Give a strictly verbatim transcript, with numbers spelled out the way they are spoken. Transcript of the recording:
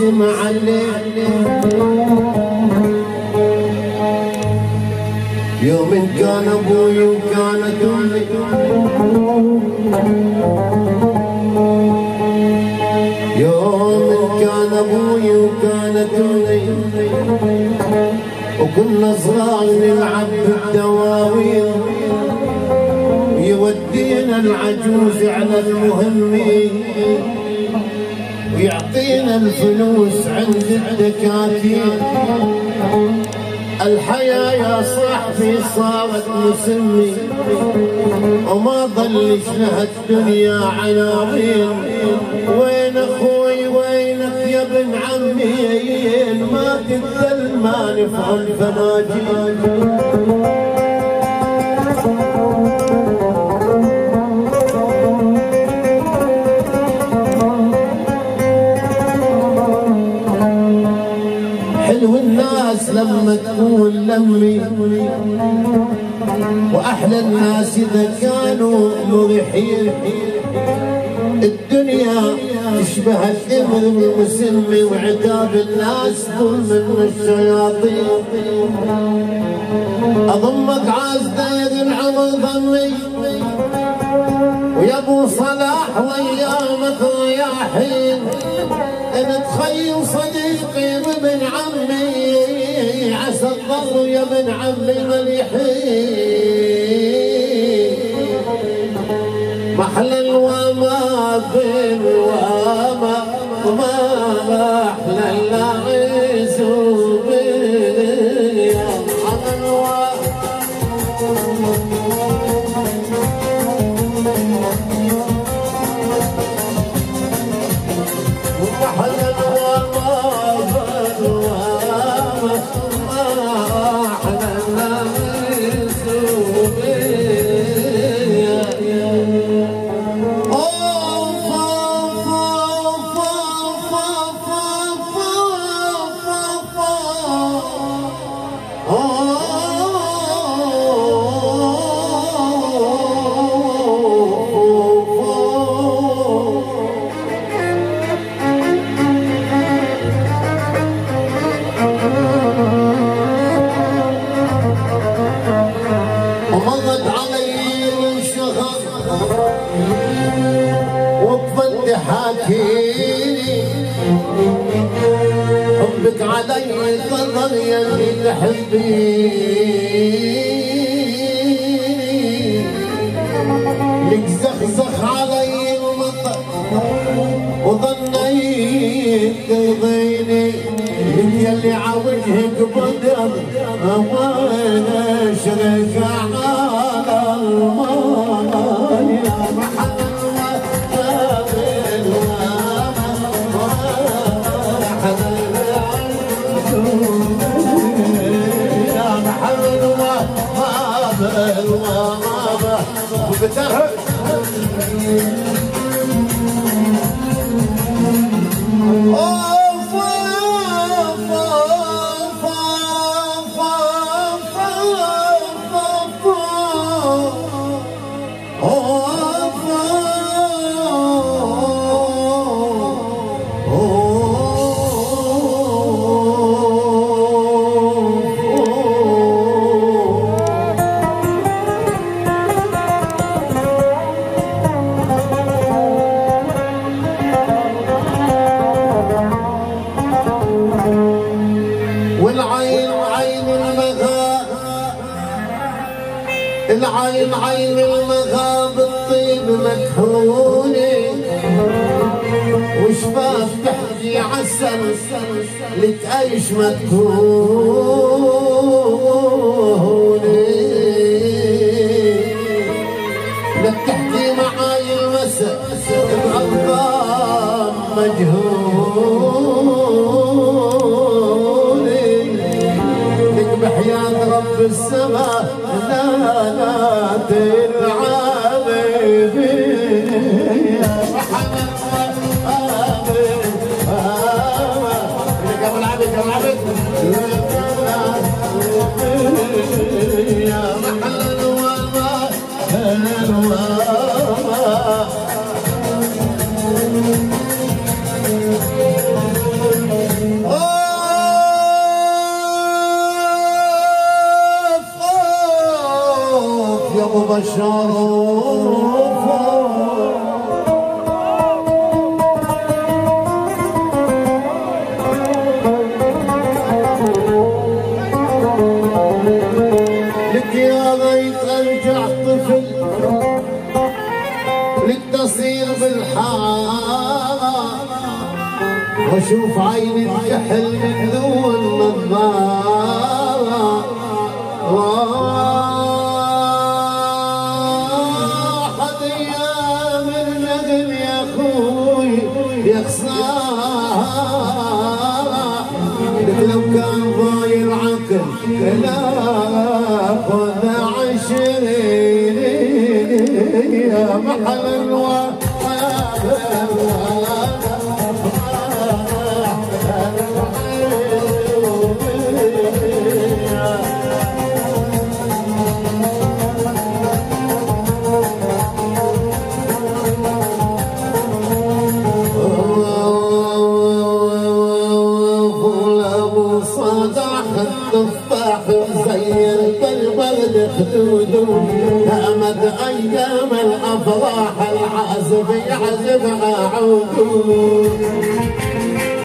سمع الليل يوم كان ابوي وكانت امي يوم كان ابوي وكانت امي وكنا صغار نلعب بالدواوين ويودينا العجوز على المهمين ويعطينا الفلوس عند الدكاتين. الحياة يا صاحبي صارت مسمي وما ظلش لها الدنيا عناوين. وين اخوي وينك يا ابن عمي ما تدل ما نفهم فناجين. حلو الناس لما تكون لمي واحلى الناس اذا كانوا مريحين. الدنيا تشبه الامر المسمي وعتاب الناس ظلم من الشياطين. اضمك عاز داير العمر ضمي ويا ابو صلاح وايامك رياحين. انا تخيل صديقي وابن عمي عسى الظهر يا ابن عمي مليحين. محلى الوما بالوما وما احلى العز وباليا. محلى الوما ومحلى الوما بالوما ما احلى العز وباليا. ومضت علي الشهر وقفت تحاكيني حبك علي قدر يلي تحبيني. لك زخزخ علي المطر وظنيت ترضيني. لك يلي عوجهك بدر وين اشرك على الماء. يا محمد يا محمد ما ما بتهرب العين عين المغاب الطيب مكحوني وشفاف تحكي عسل لك ايش مكحوني. لك تحكي معاي المسا بغضبان مجهولي. لك بحياة رب السماء لا لا تلعبي بي. يا محمد كم لعبت كم لعبت يا محل الوما الوما. الشرف لك يا ريت ارجع طفل لك تصير بالحارة واشوف عين الكحل من دون نظارة راحت ايام النقل يا اخوي يا خسارة لك لو كان ضايل عقل لا خذ عشرين يا محل الوفا التفاح مزين بالبرد خدوده هامت ايام الافراح العازف يعزفها عودود